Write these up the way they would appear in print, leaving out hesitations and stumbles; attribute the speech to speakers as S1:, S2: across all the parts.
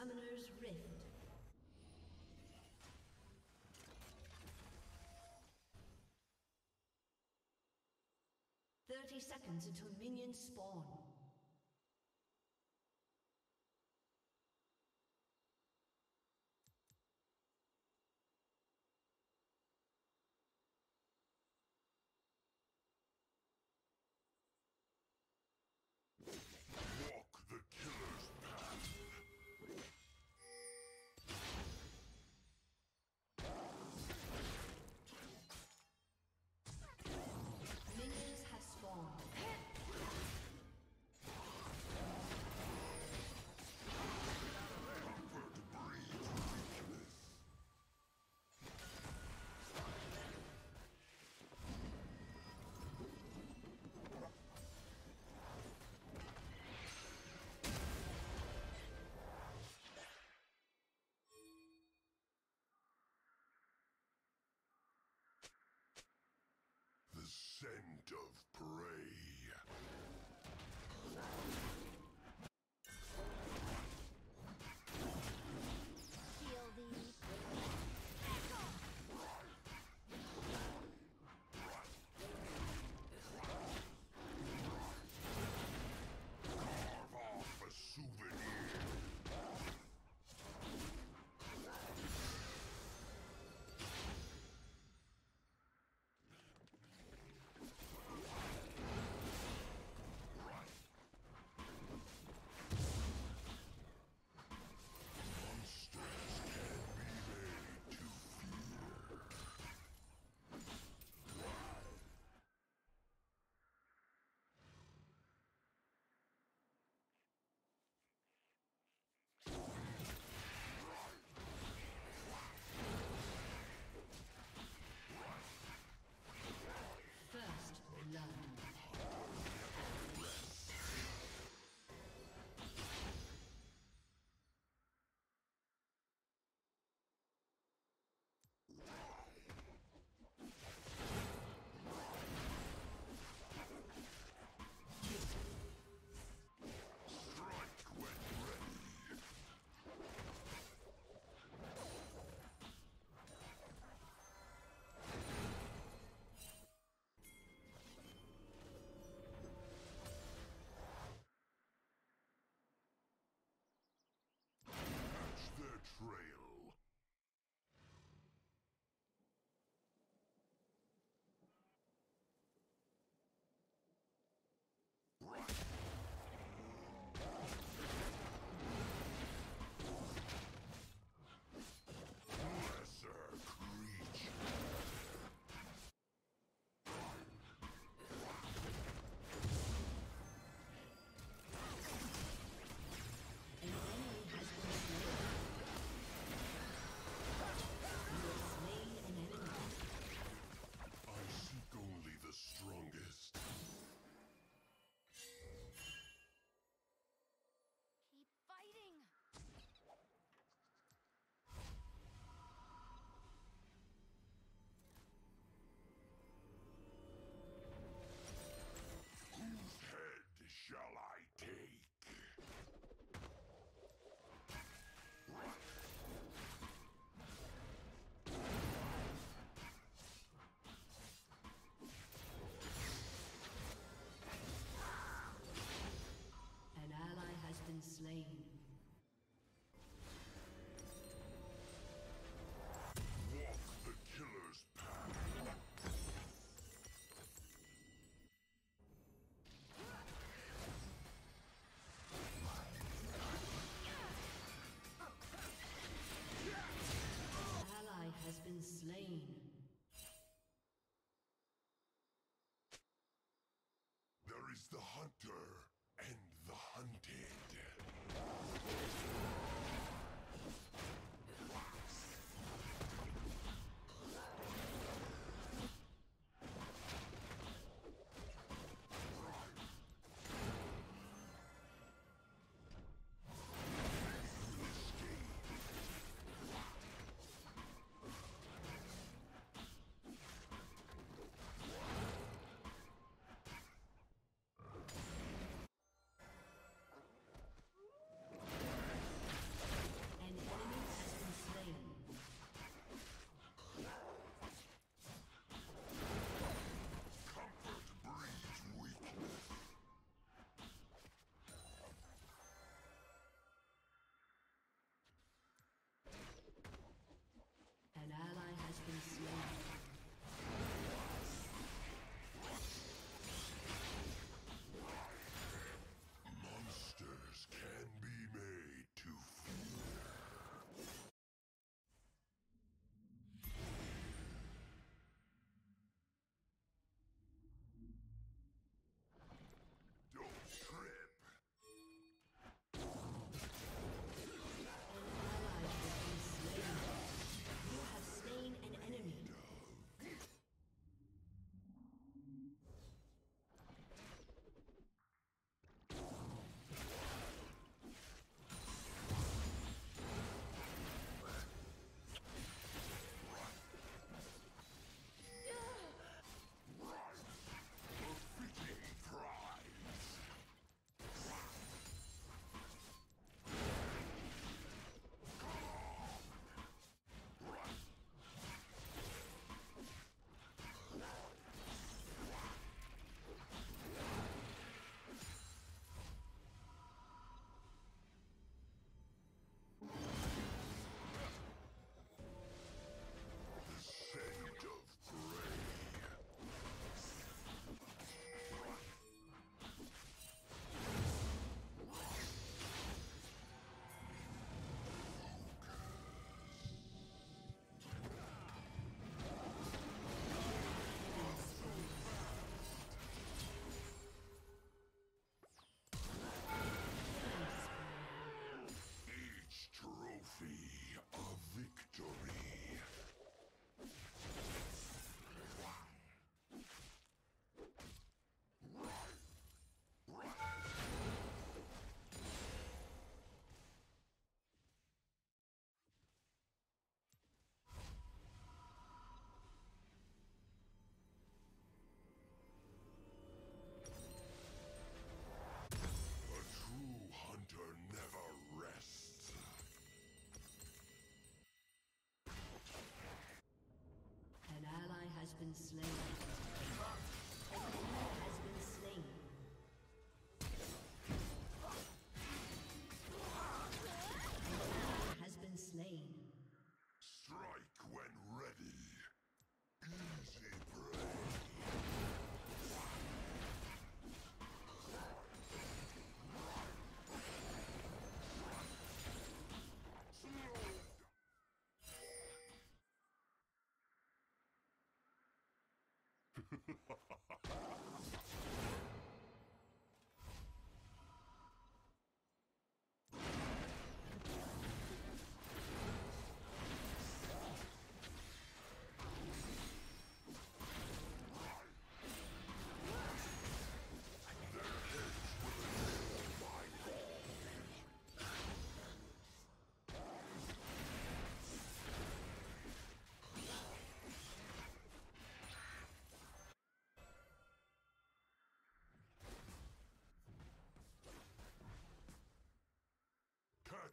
S1: Summoner's Rift. Seconds until minions spawn.
S2: Walk the killer's path.
S1: Minions have spawned.
S2: The scent of prey.
S3: Feel the
S2: Carve off a souvenir.
S1: First blood.
S2: Their trail. Lesser creature.
S1: An enemy has been slain. You have slain an enemy.
S2: I seek only the strongest.
S3: keep fighting.
S2: Whose head shall I take?
S1: An ally has been slain.
S2: Walk the killer's path.
S1: Ally has been slain.
S2: There is the hunter and the hunted.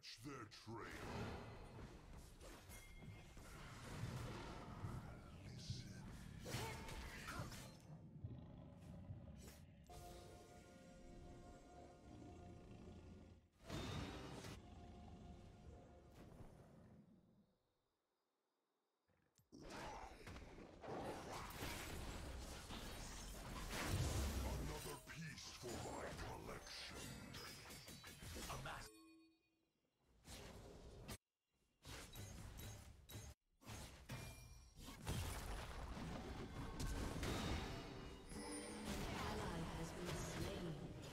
S2: Catch their trail. Another piece for my collection.
S1: Ally has been slain.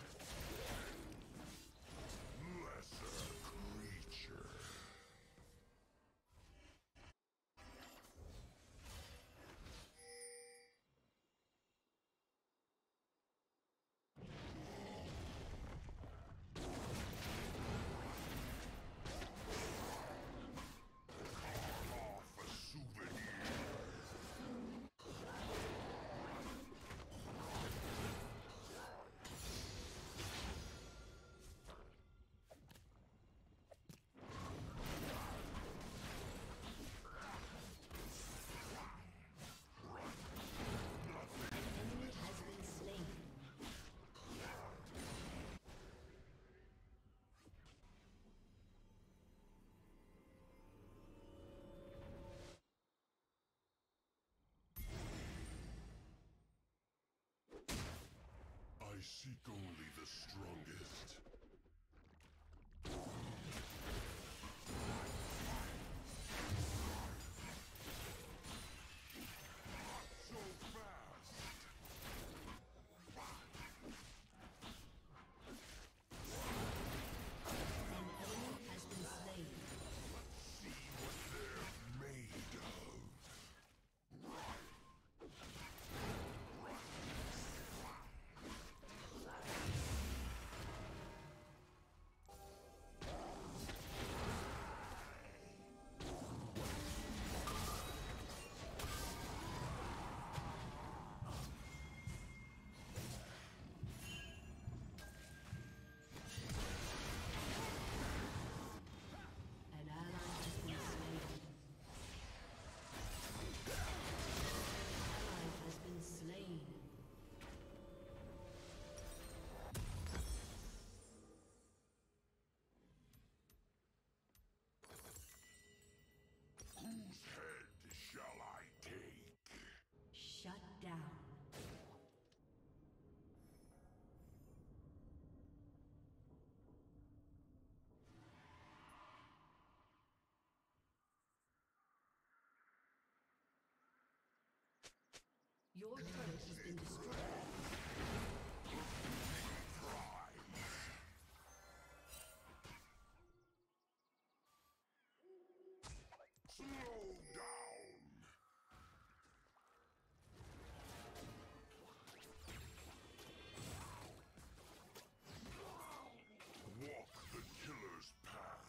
S2: Lesser creature. Off a souvenir.
S1: Enemy has been slain.
S2: I seek only the strongest. So fast!
S1: An enemy has been slain.
S2: See what they're made of.
S1: An ally has been slain. Ally has been slain.
S2: Whose head shall I take?
S1: Shut down. Your turret has been destroyed.
S2: Slow down! Walk the killer's path.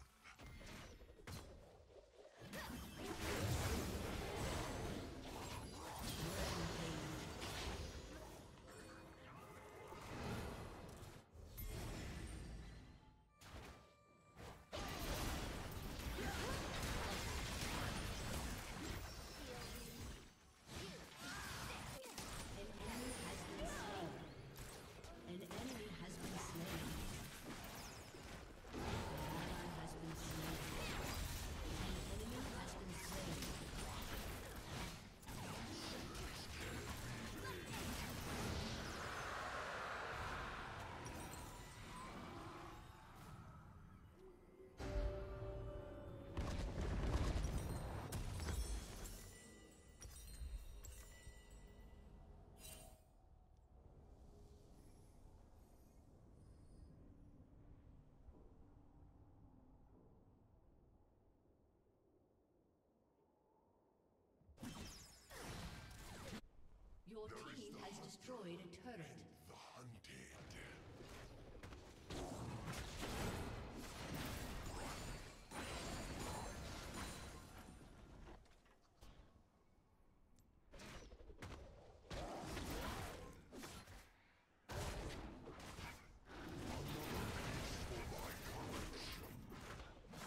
S1: An enemy has been slain. An ally has been slain. An enemy has been slain. Your team has destroyed a turret.
S2: The hunted. For my collection.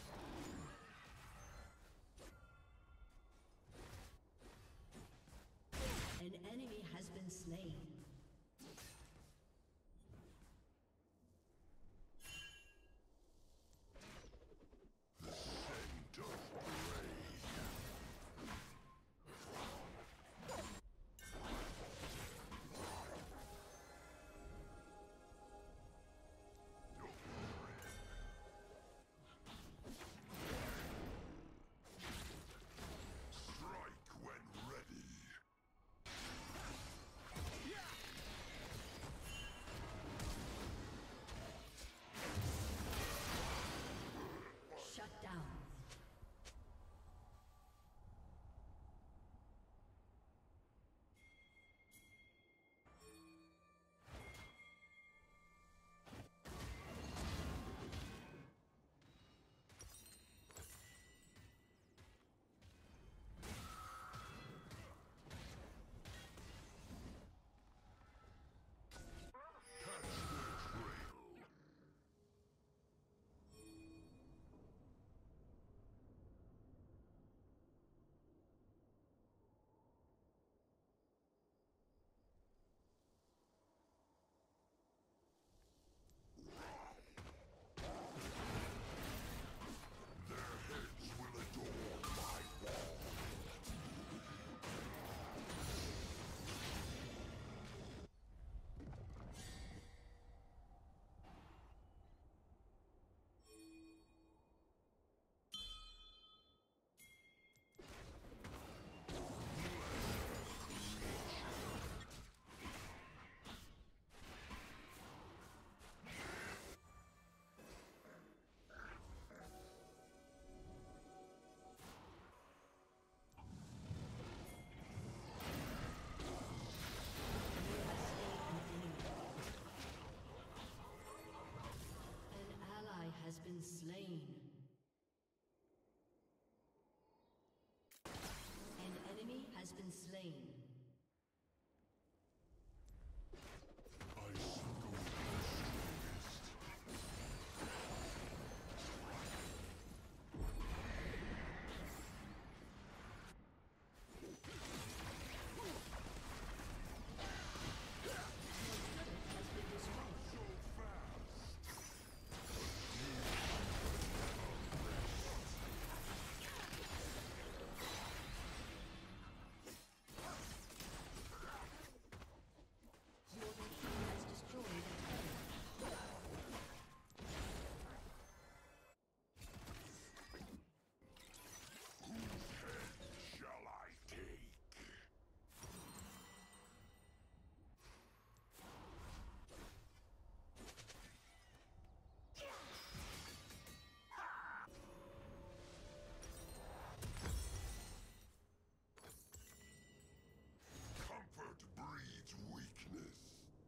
S1: been slain.
S2: I seek only the strongest. Shall I take? Comfort breeds weakness.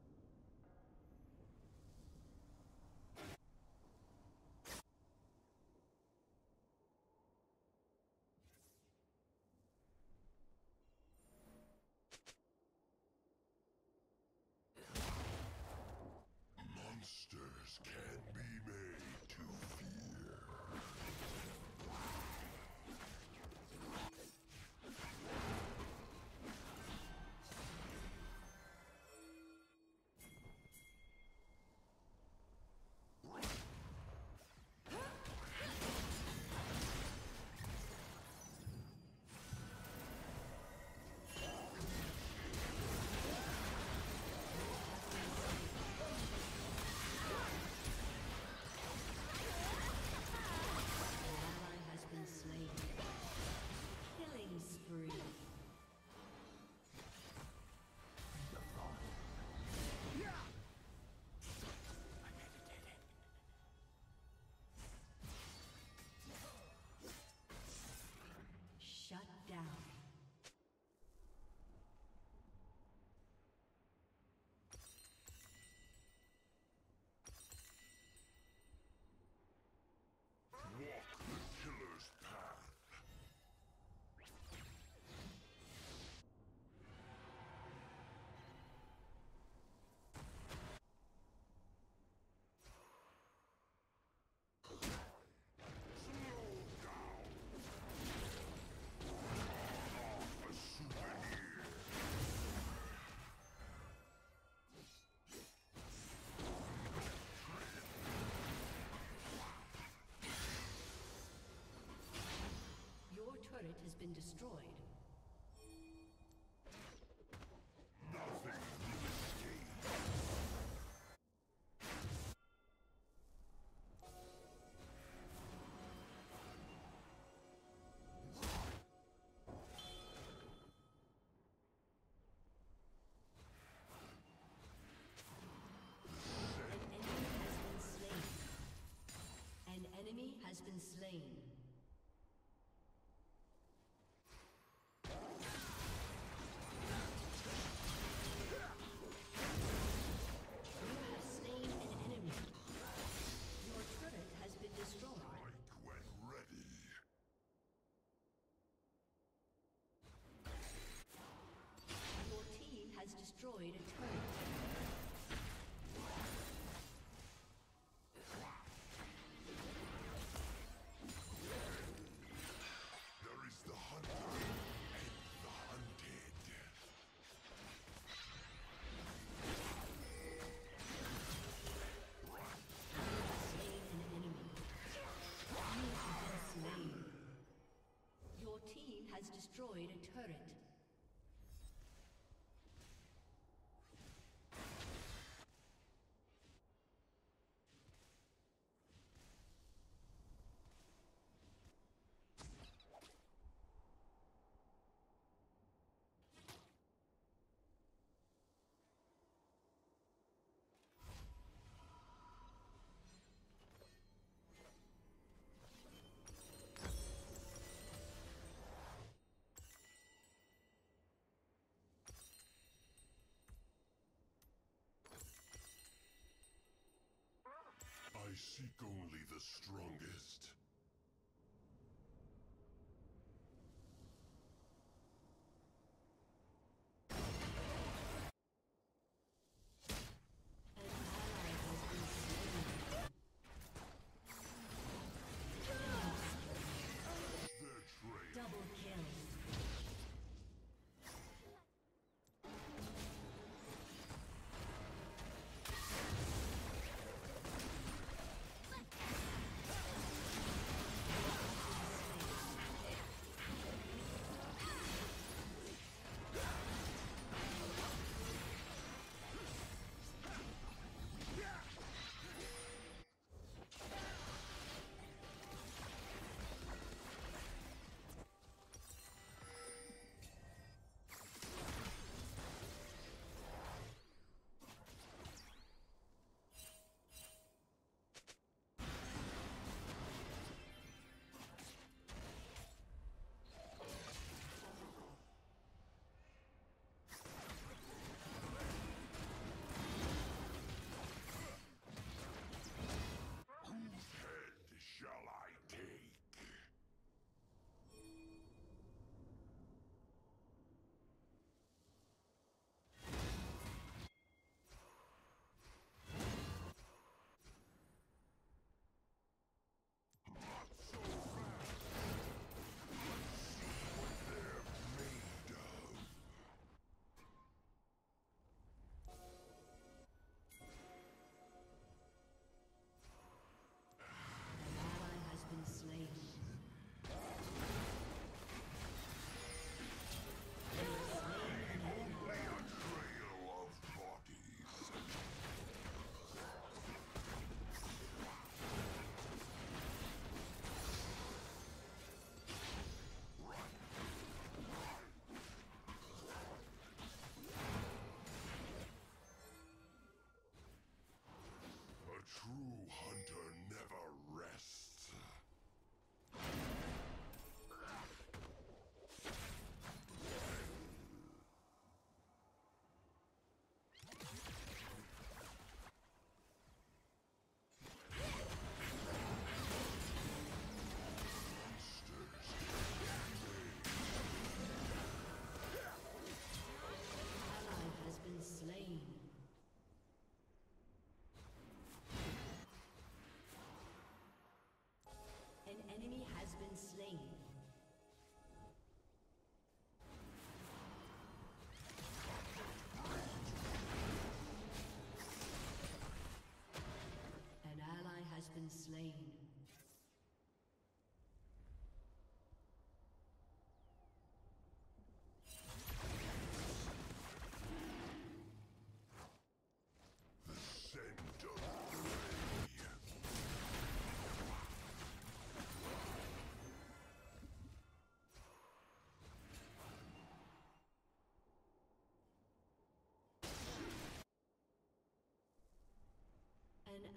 S2: Monsters can be made to fear.
S1: Shut down.
S2: Walk the killer's path.
S1: Your turret has been destroyed.
S2: Nothing will escape.
S1: An enemy has been slain. Destroyed a turret.
S2: There is the hunter and the hunted.
S1: Slain an enemy. You have been slain. Your team has destroyed a turret.
S2: I seek only the strongest.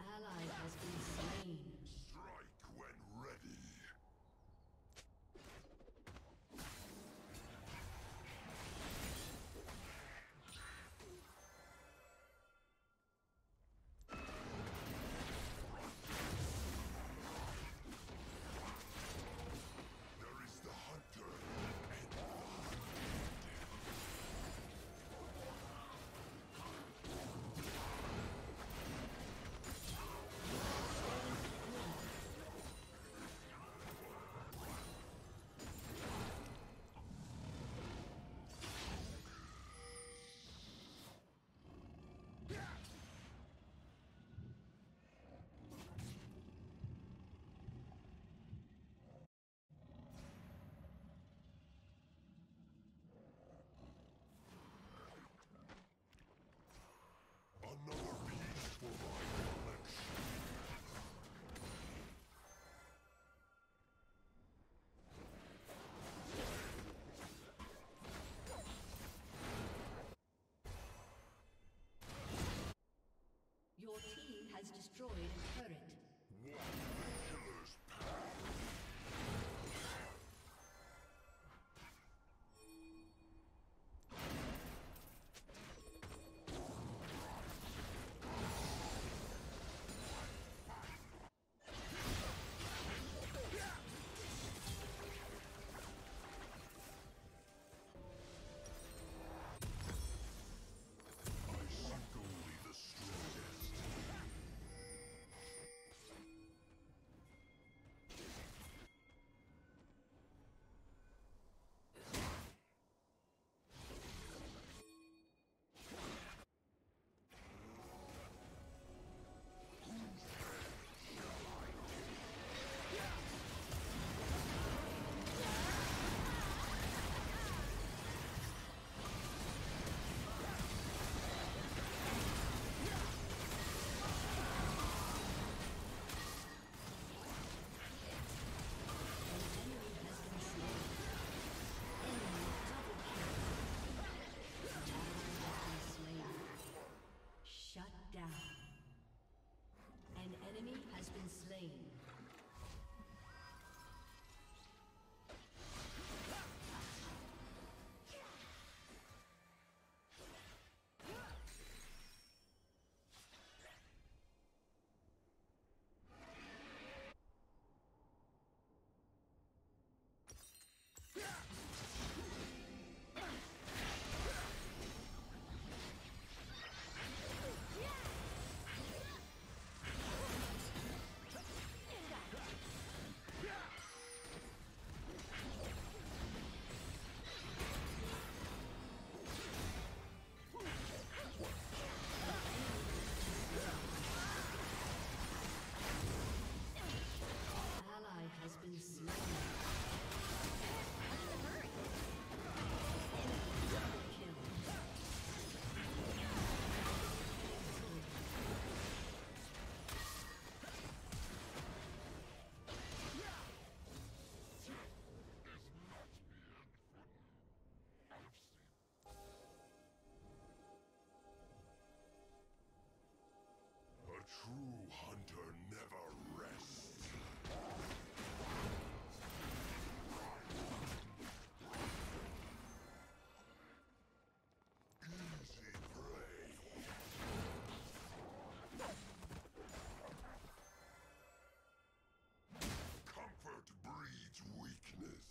S1: ally has been slain.
S2: Strike when ready. There is the hunter and the another piece for my collection.
S1: Your team has destroyed a turret.
S2: Walk the killer's path. I seek only the strongest.
S1: Shut down. An enemy has been slain. Ally has been slain. Kill.
S2: A true hunter never rests. Easy prey. Comfort breeds weakness.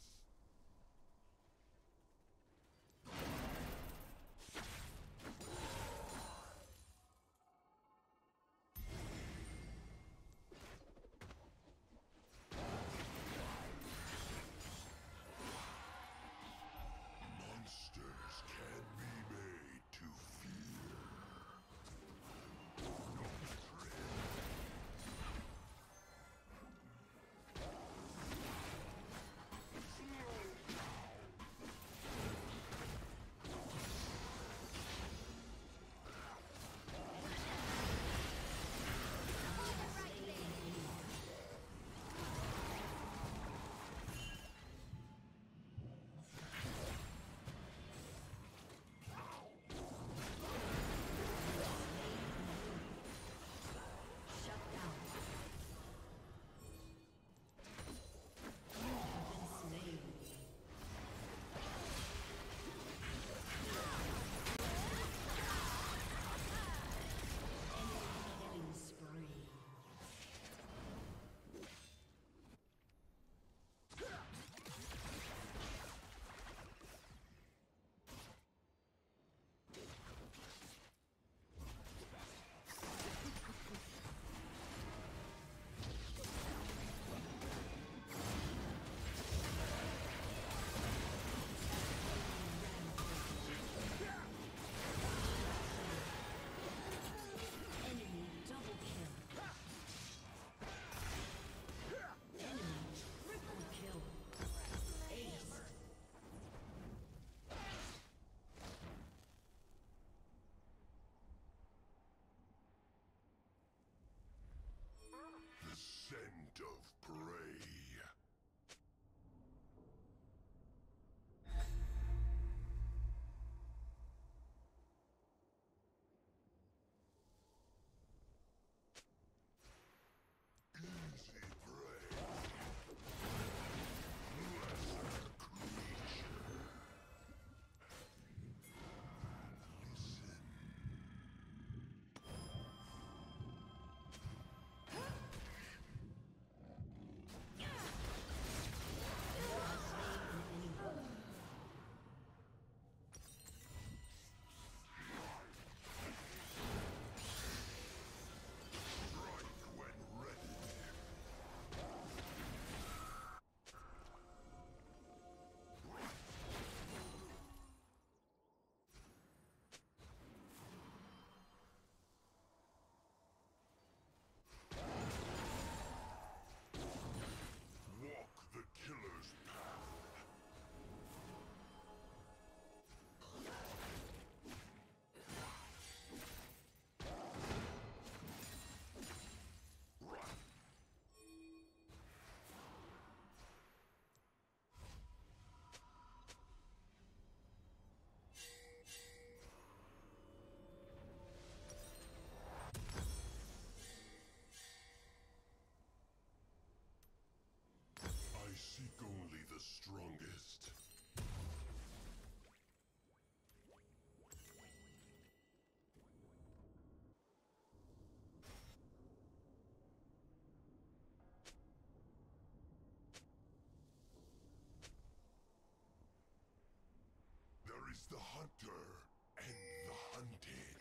S2: the hunter and the hunted.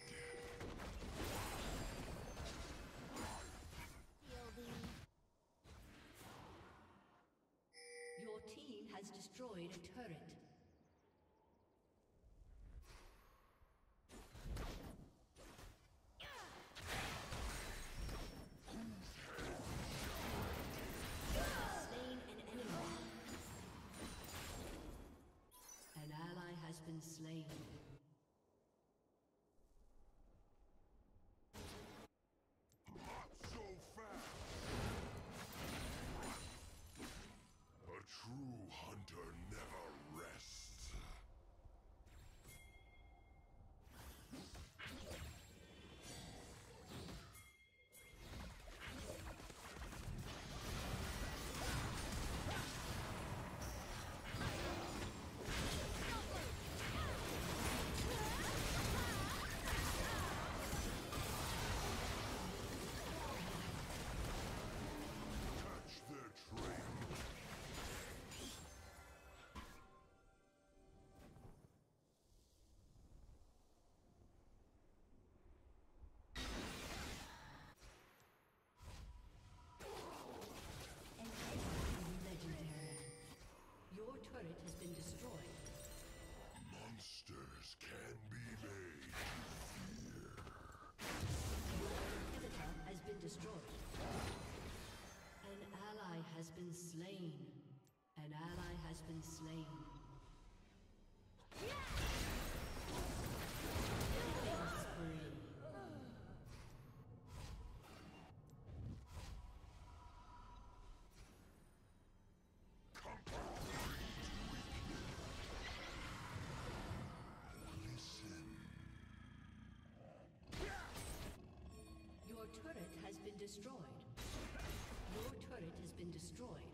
S3: Feel the
S1: Your team has destroyed a turret. Slain an enemy. An ally has been slain.
S2: Not so fast! A true hunter never rests. Catch their trail.
S1: Legendary. Your turret has been destroyed.
S2: Monsters can be made to fear.
S1: Inhibitor has been destroyed. An ally has been slain. An ally has been slain. Killing spree.
S2: Listen.
S1: Your turret has been destroyed. Your turret has been destroyed.